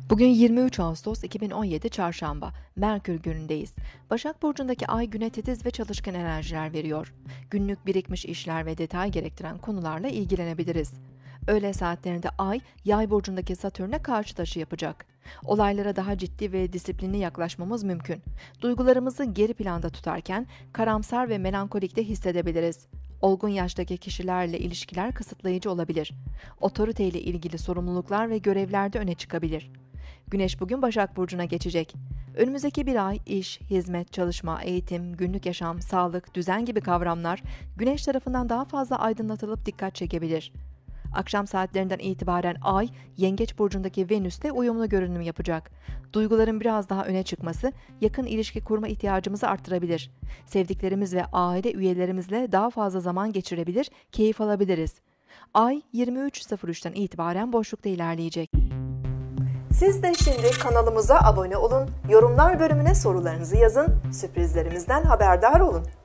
Bugün 23 Ağustos 2017 Çarşamba, Merkür günündeyiz. Başak Burcu'ndaki ay güne titiz ve çalışkan enerjiler veriyor. Günlük birikmiş işler ve detay gerektiren konularla ilgilenebiliriz. Öğle saatlerinde ay, Yay burcundaki Satürn'e karşı taşı yapacak. Olaylara daha ciddi ve disiplinli yaklaşmamız mümkün. Duygularımızı geri planda tutarken karamsar ve melankolik de hissedebiliriz. Olgun yaştaki kişilerle ilişkiler kısıtlayıcı olabilir. Otoriteyle ilgili sorumluluklar ve görevlerde öne çıkabilir. Güneş bugün Başak Burcu'na geçecek. Önümüzdeki bir ay iş, hizmet, çalışma, eğitim, günlük yaşam, sağlık, düzen gibi kavramlar Güneş tarafından daha fazla aydınlatılıp dikkat çekebilir. Akşam saatlerinden itibaren Ay, Yengeç Burcu'ndaki Venüs'te uyumlu görünüm yapacak. Duyguların biraz daha öne çıkması, yakın ilişki kurma ihtiyacımızı arttırabilir. Sevdiklerimiz ve aile üyelerimizle daha fazla zaman geçirebilir, keyif alabiliriz. Ay, 23.03'ten itibaren boşlukta ilerleyecek. Siz de şimdi kanalımıza abone olun, yorumlar bölümüne sorularınızı yazın, sürprizlerimizden haberdar olun.